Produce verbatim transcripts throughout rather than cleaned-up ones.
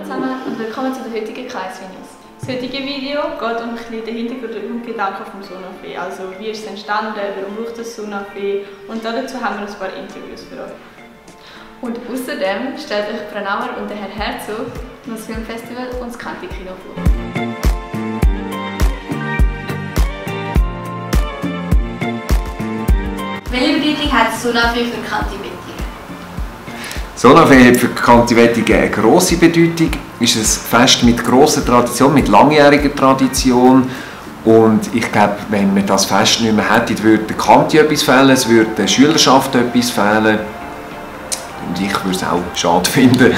zusammen und willkommen zu den heutigen Kreisvideos. Das heutige Video geht um ein bisschen den Hintergrund und Gedanken vom Sonafee. Also wie ist es entstanden, warum braucht das Sonafee und dazu haben wir ein paar Interviews für euch. Und außerdem stellt euch Pranauer und der Herr Herzog das Filmfestival und das Kanti-Kino vor. Welche Bedeutung hat das Sonafee für Kanti-Wettigen? Sonafee hat für Kanti-Wettigen eine grosse Bedeutung. Es ist ein Fest mit grosser Tradition, mit langjähriger Tradition. Und ich glaube, wenn man das Fest nicht mehr hätte, würde der Kanti etwas fehlen, es würde der Schülerschaft etwas fehlen. Und ich würde es auch schade finden.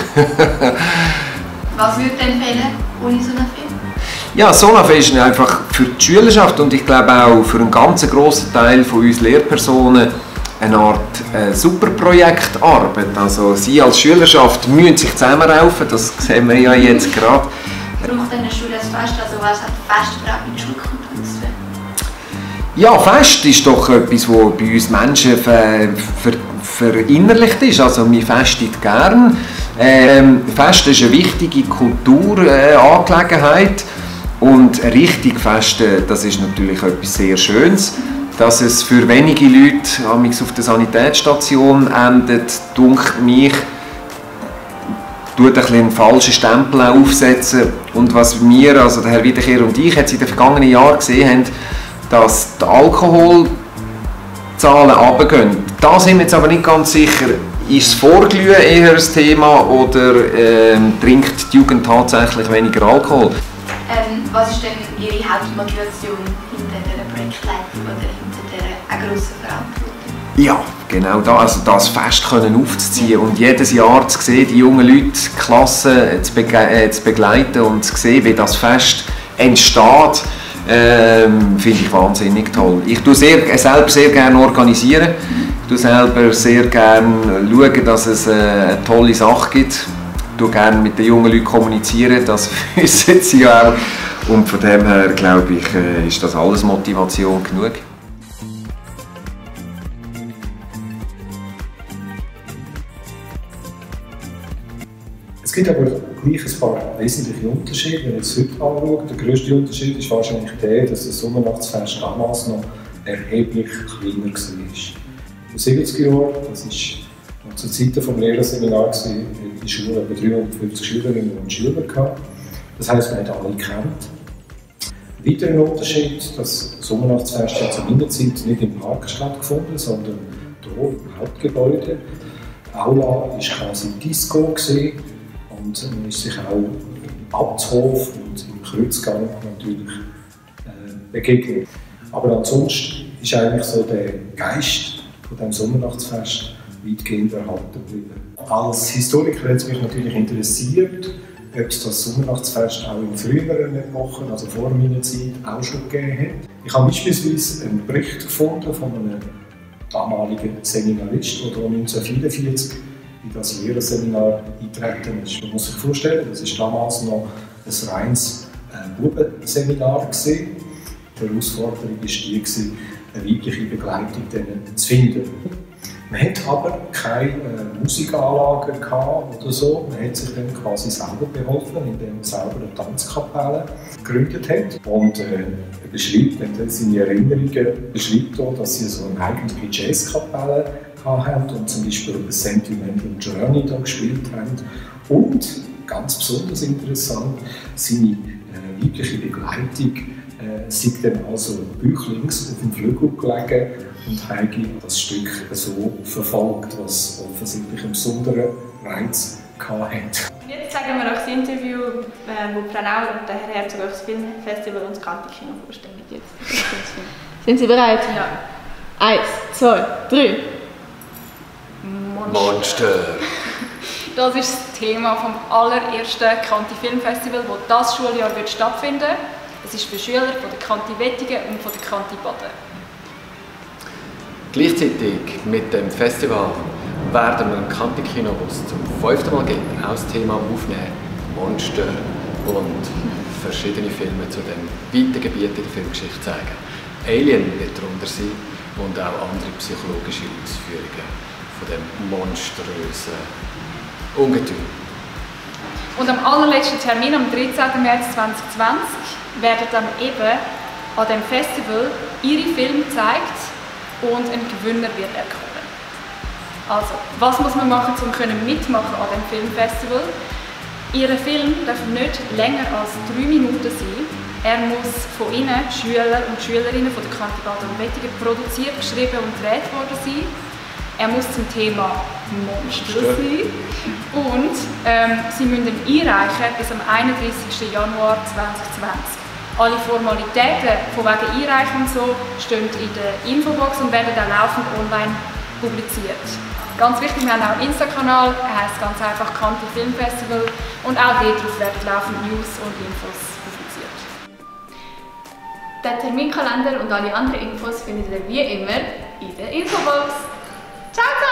Was würde denn fehlen ohne Sonafee? Ja, Sonafee ist einfach für die Schülerschaft und ich glaube auch für einen ganz grossen Teil von uns Lehrpersonen eine Art äh, Superprojektarbeit. Also Sie als Schülerschaft müssen sich zusammenraufen, das sehen wir ja jetzt gerade. Braucht eine Schule ein Fest? Also was hat Fest überhaupt mit Schulkultur zu tun? Ja, Fest ist doch etwas, das bei uns Menschen ver, ver, verinnerlicht ist. Also wir festen gern. Ähm, Fest ist eine wichtige Kulturangelegenheit. Äh, und richtig Festen, das ist natürlich etwas sehr Schönes. Dass es für wenige Leute auf der Sanitätsstation endet, dunkt mich, tut ein einen falschen Stempel aufsetzen. Und was wir, also der Herr Wiederkehr und ich, jetzt in den vergangenen Jahren gesehen haben, dass die Alkoholzahlen runtergehen. Da sind wir jetzt aber nicht ganz sicher, ist das Vorglühen eher ein Thema oder ähm, trinkt die Jugend tatsächlich weniger Alkohol? Ähm, was ist denn Ihre Hauptmotivation hinter dieser Projektleitung oder hinter dieser auch grossen Verantwortung? Ja, genau das, also das Fest können aufzuziehen und jedes Jahr zu sehen, die jungen Leute, die Klassen zu, bege äh, zu begleiten und zu sehen, wie das Fest entsteht, ähm, finde ich wahnsinnig toll. Ich tue sehr, selber sehr gerne organisieren, ich tue selber sehr gerne schauen, dass es äh, eine tolle Sache gibt. Ich tue gerne mit den jungen Leuten kommunizieren, das wissen sie ja auch. Und von dem her, glaube ich, äh, ist das alles Motivation genug. Es gibt aber gleich ein paar wesentliche Unterschiede, wenn man es heute anschaut. Der grösste Unterschied ist wahrscheinlich der, dass das Sommernachtsfest damals noch erheblich kleiner war. In den siebziger Jahren, das war noch zu Zeiten des Lehrerseminars, hatten die Schule etwa dreihundertfünfzig Schülerinnen und Schüler gehabt. Das heisst, man hat alle gekannt. Ein weiterer Unterschied, das Sommernachtsfest hat zu meiner Zeit nicht im Park stattgefunden, sondern hier im Hauptgebäude. Die Aula war quasi Disco gewesen, und man ist sich auch im Abtshof und im Kreuzgang natürlich äh, begegnet. Aber ansonsten ist eigentlich so der Geist von dem Sommernachtsfest weitgehend erhalten geblieben. Als Historiker hat es mich natürlich interessiert, ob es das Sommernachtsfest auch in früheren Epochen, also vor meiner Zeit, auch schon gegeben hat. Ich habe beispielsweise einen Bericht gefunden von einem damaligen Seminarist, der neunzehnhundertvierundvierzig in das Lehrerseminar eingetreten ist. Man muss sich vorstellen, das war damals noch ein reines äh, Bubenseminar. Die Herausforderung war die, eine weibliche Begleitung zu finden. Man hatte aber keine äh, Musikanlagen oder so. Man hat sich dann quasi selber beholfen, indem man selber eine Tanzkapelle gegründet hat. Und äh, er beschreibt, in seinen Erinnerungen beschreibt er, dass sie so eine eigentliche Jazzkapelle hatten und zum Beispiel über Sentimental Journey da gespielt haben. Und, ganz besonders interessant, seine äh, weibliche Begleitung äh, sei dann also bäuchlings auf dem Flügel gelegen und habe das Stück so verfolgt, was offensichtlich einen besonderen Reiz hatte. Jetzt zeigen wir euch das Interview, äh, wo Pranauer und der Herr Herzog euch das Filmfestival und das Kanti-Kino vorstellen. Jetzt. Sind Sie bereit? Ja. Eins, zwei, drei. Monster. Monster. Das ist das Thema vom allerersten Kanti-Filmfestival, das dieses Schuljahr wird stattfinden wird. Es ist für Schüler von der Kanti-Wettigen und von der Kanti-Baden. Gleichzeitig mit dem Festival werden wir im Kanti-Kino, das es zum fünften Mal gibt, auch das Thema aufnehmen, Monster und verschiedene Filme zu dem weiten Gebiet in der Filmgeschichte zeigen. Alien wird darunter sein und auch andere psychologische Ausführungen von dem monströsen Ungetüm. Und am allerletzten Termin, am dreizehnten März zweitausendzwanzig, werden dann eben an dem Festival ihre Filme gezeigt und ein Gewinner wird erkoren. Also, was muss man machen, um mitmachen an dem Filmfestival? Ihr Film darf nicht länger als drei Minuten sein. Er muss von Ihnen, Schüler und Schülerinnen von der Kandidaten Wettigen, produziert, geschrieben und gedreht worden sein. Er muss zum Thema Monster sein. Und ähm, Sie müssen ihn einreichen bis am einunddreißigsten Januar zweitausendzwanzig. Alle Formalitäten von wegen Einreichung und so stehen in der Infobox und werden dann laufend online publiziert. Ganz wichtig, wir haben auch einen Insta-Kanal, er heisst ganz einfach Kanti Filmfestival und auch darauf werden laufend News und Infos publiziert. Den Terminkalender und alle anderen Infos findet ihr wie immer in der Infobox. Ciao, ciao!